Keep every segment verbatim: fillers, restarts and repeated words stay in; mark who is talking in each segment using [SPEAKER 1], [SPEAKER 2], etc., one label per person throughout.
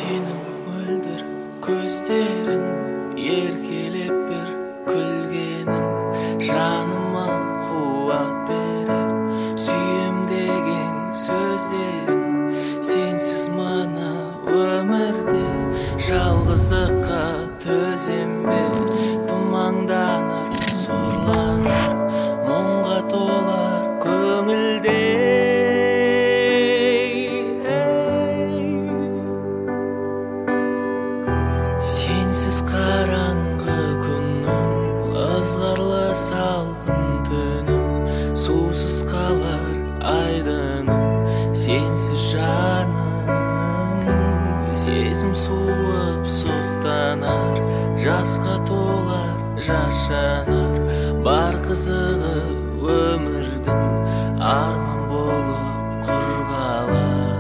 [SPEAKER 1] сенің мөлдір көздерің, еркелеп бір күлгенің жаныма қуат берер. Сүйем деген сөздерің, сенсіз мана өмірде жалғыздыққа төзем бе? Тұманданар, сорланар, мұңға толар көңілде. Сенсіз қараңғы күнім, ызғарлы салқын түнім, сусыз қалар айдыным. Сенсіз жаным, сезім суып сұқтанар, жасқа толар жас жанар. Бар қызығы өмірдің арман болып құр қалар.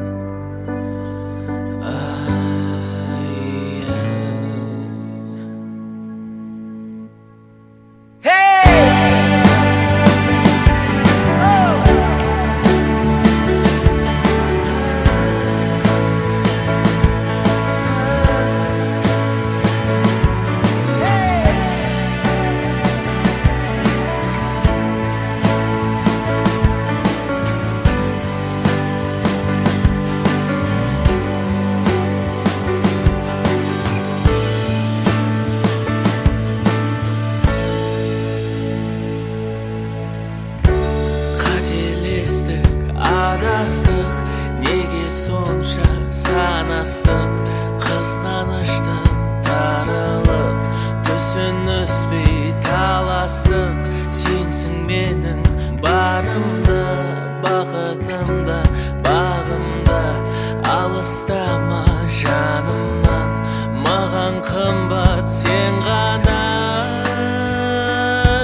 [SPEAKER 1] Адастық, неге сонша санастық, қызғаныштан тарылып, түсініспей таластық. Сенсің менің барымда, бақытымда, бағымда. Алыстама жанымнан, маған қымбат сен ғана.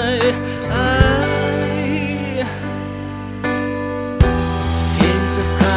[SPEAKER 1] Сенсіз